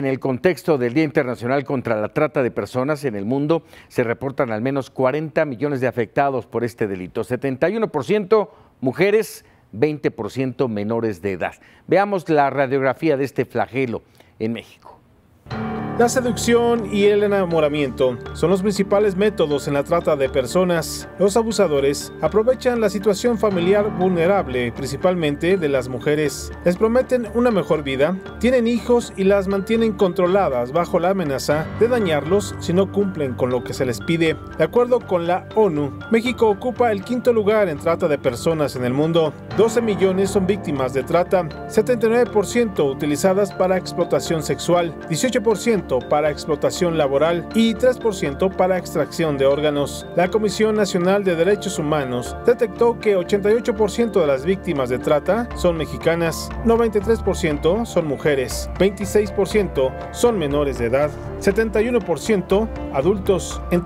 En el contexto del Día Internacional contra la Trata de Personas en el mundo, se reportan al menos 40 millones de afectados por este delito, 71% mujeres, 20% menores de edad. Veamos la radiografía de este flagelo en México. La seducción y el enamoramiento son los principales métodos en la trata de personas. Los abusadores aprovechan la situación familiar vulnerable, principalmente de las mujeres. Les prometen una mejor vida, tienen hijos y las mantienen controladas bajo la amenaza de dañarlos si no cumplen con lo que se les pide. De acuerdo con la ONU, México ocupa el 5º lugar en trata de personas en el mundo. 12 millones son víctimas de trata, 79% utilizadas para explotación sexual, 18% para explotación laboral y 3% para extracción de órganos. La Comisión Nacional de Derechos Humanos detectó que 88% de las víctimas de trata son mexicanas, 93% son mujeres, 26% son menores de edad, 71% adultos, en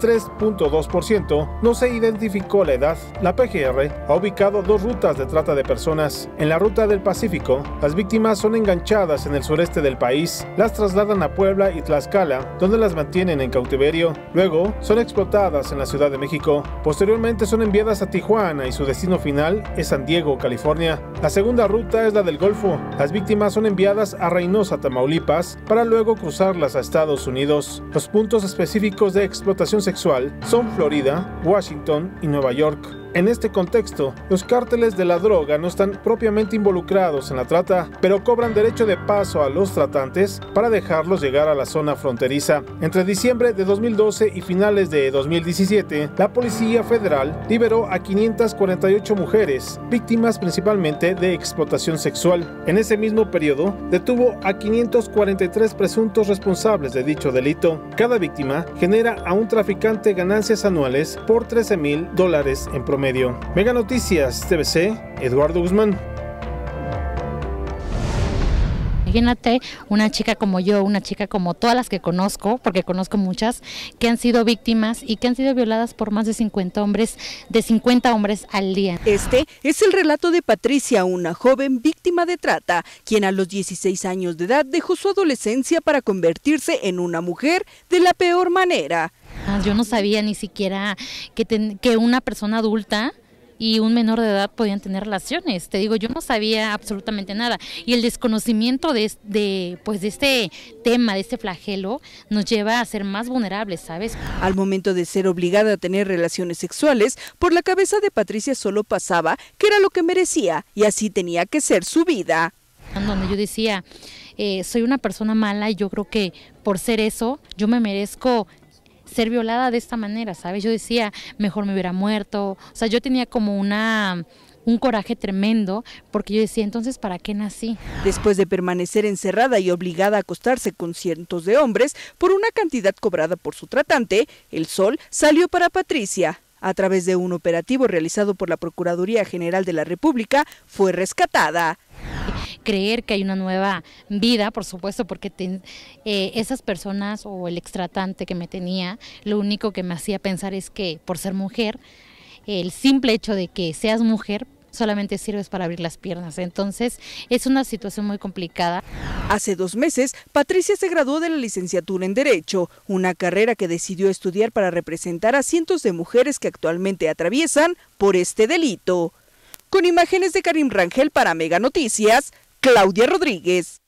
3.2% no se identificó la edad. La PGR ha ubicado 2 rutas de trata de personas. En la ruta del Pacífico, las víctimas son enganchadas en el sureste del país, las trasladan a Puebla y Tlaxcala, donde las mantienen en cautiverio. Luego, son explotadas en la Ciudad de México. Posteriormente, son enviadas a Tijuana y su destino final es San Diego, California. La segunda ruta es la del Golfo. Las víctimas son enviadas a Reynosa, Tamaulipas, para luego cruzarlas a Estados Unidos. Los puntos específicos de explotación sexual son Florida, Washington y Nueva York. En este contexto, los cárteles de la droga no están propiamente involucrados en la trata, pero cobran derecho de paso a los tratantes para dejarlos llegar a la zona fronteriza. Entre diciembre de 2012 y finales de 2017, la Policía Federal liberó a 548 mujeres, víctimas principalmente de explotación sexual. En ese mismo periodo, detuvo a 543 presuntos responsables de dicho delito. Cada víctima genera a un traficante ganancias anuales por $13,000 en promedio. Mega Noticias, TVC, Eduardo Guzmán. Imagínate una chica como yo, una chica como todas las que conozco, porque conozco muchas, que han sido víctimas y que han sido violadas por más de 50 hombres al día. Este es el relato de Patricia, una joven víctima de trata, quien a los 16 años de edad dejó su adolescencia para convertirse en una mujer de la peor manera. Yo no sabía ni siquiera que una persona adulta y un menor de edad podían tener relaciones. Te digo, yo no sabía absolutamente nada. Y el desconocimiento de este tema, de este flagelo, nos lleva a ser más vulnerables, ¿sabes? Al momento de ser obligada a tener relaciones sexuales, por la cabeza de Patricia solo pasaba que era lo que merecía y así tenía que ser su vida. Donde yo decía, soy una persona mala y yo creo que por ser eso, yo me merezco ser violada de esta manera, ¿sabes? Yo decía, mejor me hubiera muerto. O sea, yo tenía como un coraje tremendo, porque yo decía, entonces, ¿para qué nací? Después de permanecer encerrada y obligada a acostarse con cientos de hombres por una cantidad cobrada por su tratante, el sol salió para Patricia. A través de un operativo realizado por la Procuraduría General de la República, fue rescatada. Creer que hay una nueva vida, por supuesto, porque esas personas o el extratante que me tenía, lo único que me hacía pensar es que por ser mujer, el simple hecho de que seas mujer solamente sirves para abrir las piernas. Entonces es una situación muy complicada. Hace 2 meses, Patricia se graduó de la licenciatura en Derecho, una carrera que decidió estudiar para representar a cientos de mujeres que actualmente atraviesan por este delito. Con imágenes de Karim Rangel para Mega Noticias, Claudia Rodríguez.